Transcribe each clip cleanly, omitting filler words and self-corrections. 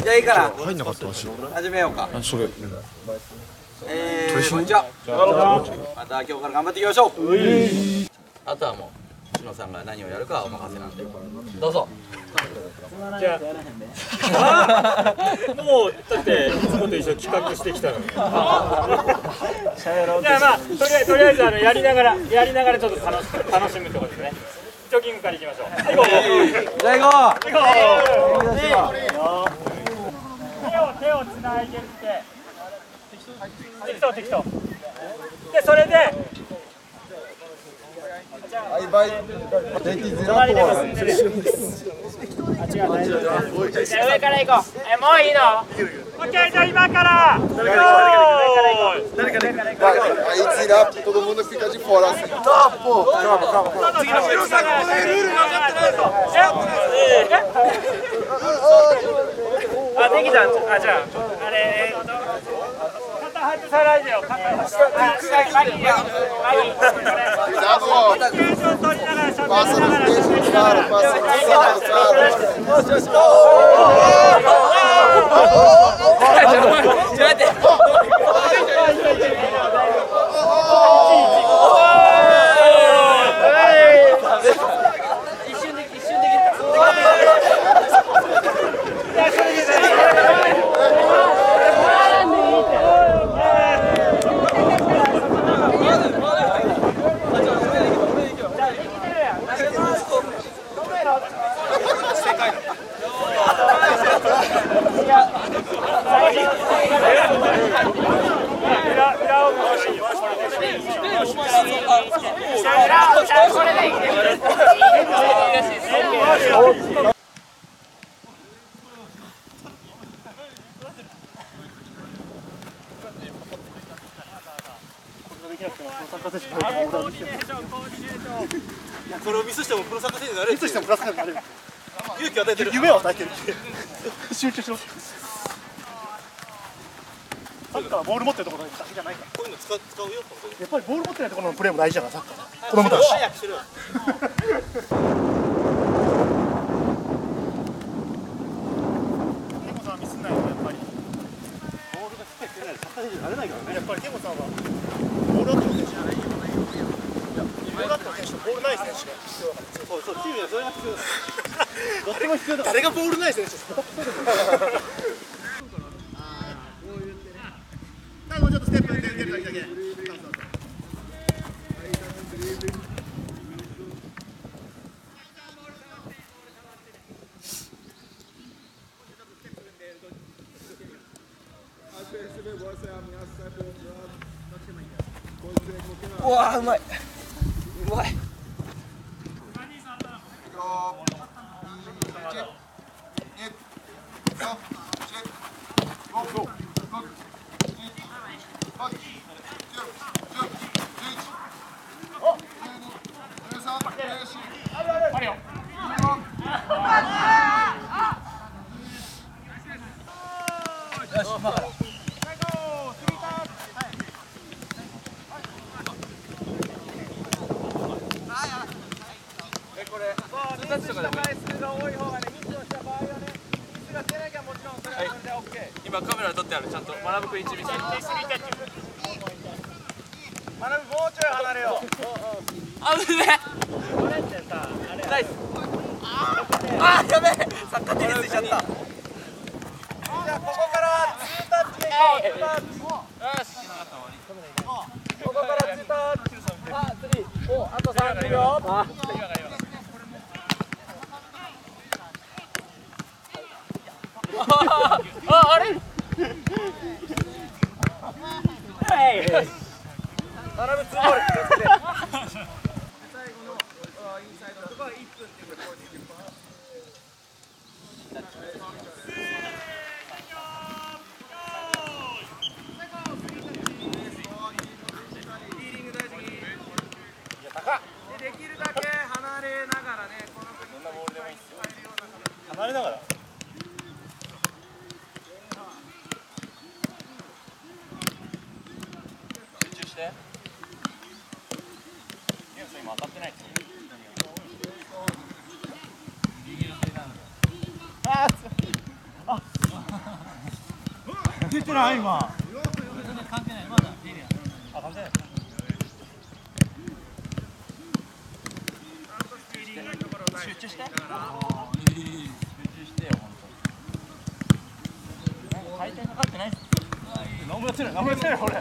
じゃあいいから入んなかった足。 始めようか。 それ。 こんにちは。また今日から頑張っていきましょう。あとはもう篠さんが何をやるかはお任せなんでどうぞ。 じゃあもうだっていつもと一緒に企画してきたのに。じゃあまあとりあえずやりながらちょっと楽しむってことですね。ジョギングからいきましょう。はい、行こう。 じゃあ行こう。 手をつないでって。適当。でそれで。 バイ隣で結んでる。あ、違う、大丈夫。じゃあ上から行こう。もういいの？オッケー、じゃあ今から。 Aí tirar todo mundo fica de fora assim. Tá, pô! Calma. Tira o saco do Lulu, nãoあ、できたんじゃん。あ、じゃあ、あれ、肩外さないでよ。肩外さないでよ。 Cuidado, ó. Passa no queixo do cara, passa no saco do これをミスしてもプロサッカー選手になれる。 ミスしてもプロサッカー選手になれる。 勇気を与えてる。 夢を与えてる。集中しろ。サッカーはボール持ってるところだけじゃないから。 こういうの使うよ。 やっぱりボール持ってないところのプレーも大事だからサッカー。子供たち。 早くしろよ。 ケモさんはミスんないよやっぱり。ボールがしっかりしてないとサッカー選手になれないからね。やっぱりケモさんはボールあっても選手じゃない。ボールあっても選手とボールない選手が必要だから。そうチームにはそれが必要だ。どっちも必要だから。誰がボールない選手ですか。もうちょっとステップ出るだけ。 うわー、うまい。 今カメラ撮ってある。ちゃんと学ぶくん1見せて。 学ぶもうちょい離れよう。 あぶね。 ナイス。あー、やべえ。サッカー手についちゃった。 じゃあここからツータッチでいこう。ツータッチ。ここからツータッチ。あ、3。お、あと30秒。 あれ？はい。 並ぶツーボール。最後のインサイドとか1分っていうかできるだけ離れながらね、このどんなボールでもいいですよ。離れながら。集中して。 出てない今。 関係ないまだ出るやん。 あ、関係ない。 集中して。 集中してよ本当。 回転かかってないっす。 何もやってない、何もやってない俺。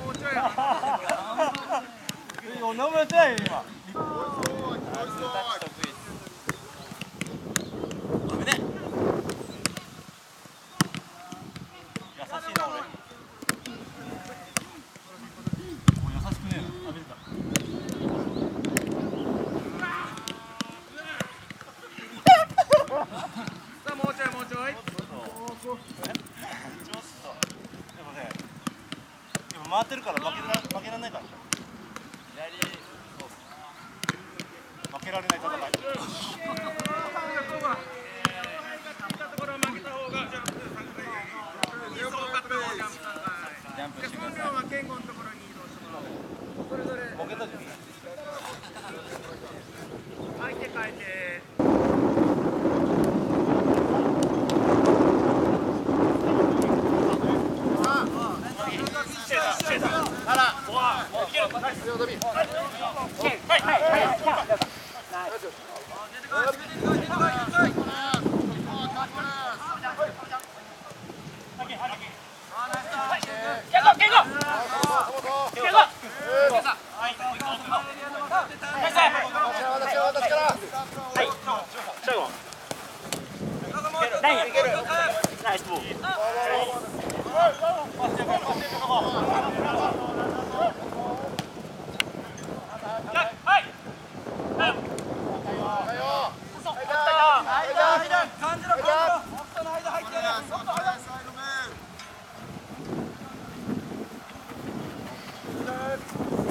何もやってないよ今。 ダメね。 優しいな俺。もう優しくねえな。あ、出た。 さあもうちょいもうちょい。 でもね、今回ってるから負けられないから。負けられない戦い。 ジャンプしてください。 ボケた時に。 相手変えて。 ナイスボール。 はい。